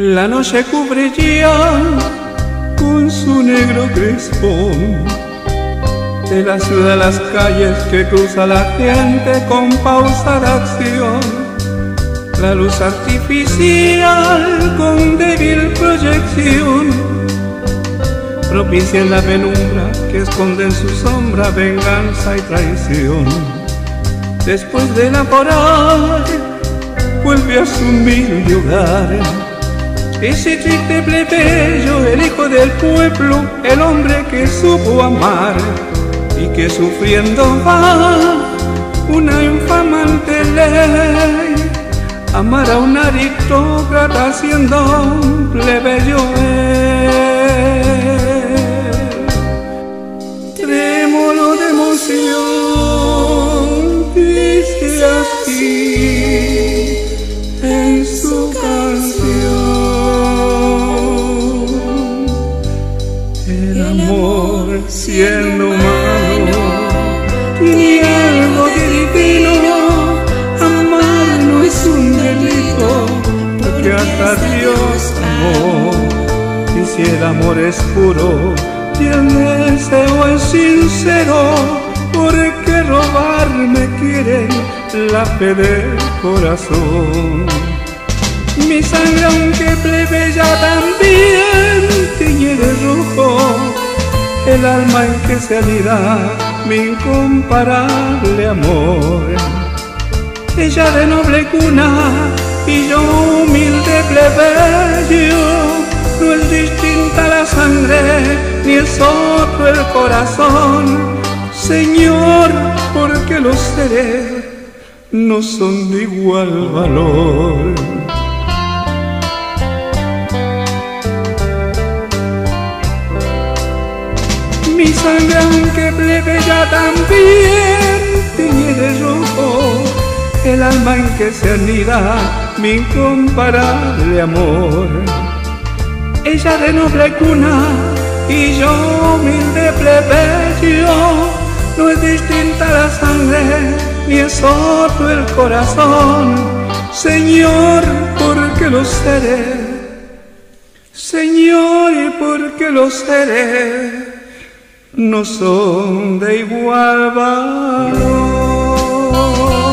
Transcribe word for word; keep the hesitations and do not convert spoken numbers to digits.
La noche cubre ya con su negro crespón de la ciudad, las calles que cruza la gente con pausada acción. La luz artificial con débil proyección propicia en la penumbra que esconde en su sombra venganza y traición. Después de enamorar, vuelve a su humilde hogar. Ese triste plebeyo, el hijo del pueblo, el hombre que supo amar y que sufriendo va una infamante ley, amar a un aristócrata siendo un plebeyo él. Trémolo de emoción dice así en su canción: el amor siendo humano tiene algo de divino. Amar no es un delito, porque hasta Dios amó. Y si el amor es puro y el deseo es sincero, ¿por qué robarme quiere la fe del corazón? Mi sangre, aunque plebeya, también tiñe de rojo el alma en que se anida mi incomparable amor. Ella de noble cuna y yo humilde plebeyo, no es distinta la sangre ni es otro el corazón. Señor, porque los seres no son de igual valor. Mi sangre, aunque plebeya, también tiñe de rojo el alma en que se anida mi incomparable amor. Ella de noble cuna y yo humilde plebeyo, no es distinta la sangre ni es otro el corazón. Señor, porque los seres, Señor, y porque los seres no son de igual valor.